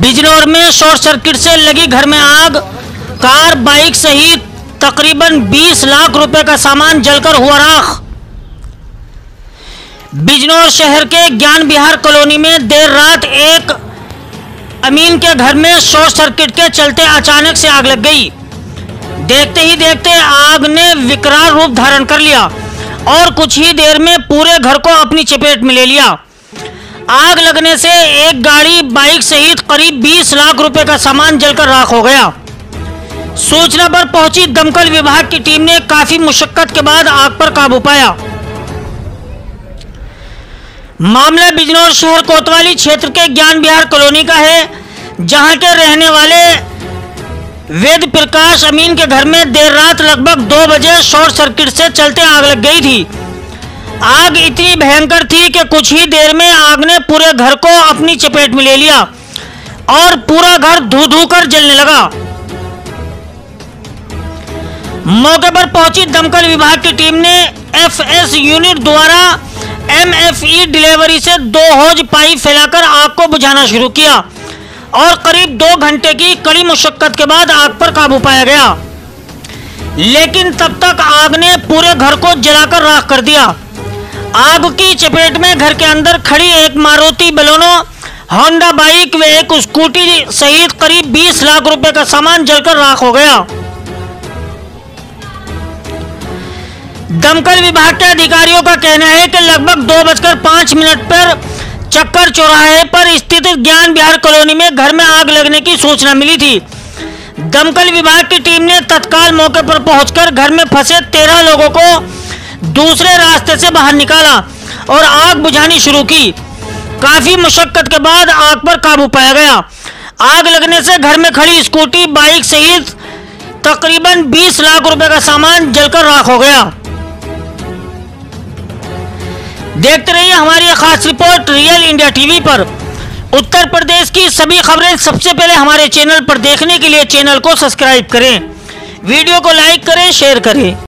बिजनौर में short circuit से लगी घर में आग, कार बाइक सहित तकरीबन 20 लाख रुपए का सामान जलकर हुआ राख। बिजनौर शहर के ज्ञान विहार कॉलोनी में देर रात एक अमीन के घर में शॉर्ट सर्किट के चलते अचानक से आग लग गई। देखते ही देखते आग ने विकराल रूप धारण कर लिया और कुछ ही देर में पूरे घर को अपनी चपेट में ले लिया। आग लगने से एक गाड़ी बाइक सहित करीब 20 लाख रुपए का सामान जलकर राख हो गया। सूचना पर पहुंची दमकल विभाग की टीम ने काफी मुशक्कत के बाद आग पर काबू पाया। मामला बिजनौर शहर कोतवाली क्षेत्र के ज्ञान विहार कॉलोनी का है, जहां के रहने वाले वेद प्रकाश अमीन के घर में देर रात लगभग 2 बजे शॉर्ट सर्किट से चलते आग लग गई थी। आग इतनी भयंकर थी कि कुछ ही देर में आग ने पूरे घर को अपनी चपेट में ले लिया और पूरा घर धू धू कर जलने लगा। मौके पर पहुंची दमकल विभाग की टीम ने एफएस यूनिट द्वारा एमएफई डिलीवरी से 2 होज पाइप फैलाकर आग को बुझाना शुरू किया और करीब 2 घंटे की कड़ी मुशक्कत के बाद आग पर काबू पाया गया, लेकिन तब तक आग ने पूरे घर को जलाकर राख कर दिया। आग की चपेट में घर के अंदर खड़ी एक मारुति बलेनो, होंडा बाइक व एक स्कूटी सहित करीब 20 लाख रुपए का सामान जलकर राख हो गया। दमकल विभाग के अधिकारियों का कहना है कि लगभग 2:05 पर चक्कर चौराहे पर स्थित ज्ञान विहार कॉलोनी में घर में आग लगने की सूचना मिली थी। दमकल विभाग की टीम ने तत्काल मौके पर पहुंचकर घर में फंसे 13 लोगों को दूसरे रास्ते से बाहर निकाला और आग बुझानी शुरू की। काफी मुशक्कत के बाद आग पर काबू पाया गया। आग लगने से घर में खड़ी स्कूटी बाइक सहित तकरीबन 20 लाख रुपए का सामान जलकर राख हो गया। देखते रहिए हमारी खास रिपोर्ट रियल इंडिया टीवी पर। उत्तर प्रदेश की सभी खबरें सबसे पहले हमारे चैनल पर देखने के लिए चैनल को सब्सक्राइब करें, वीडियो को लाइक करें, शेयर करें।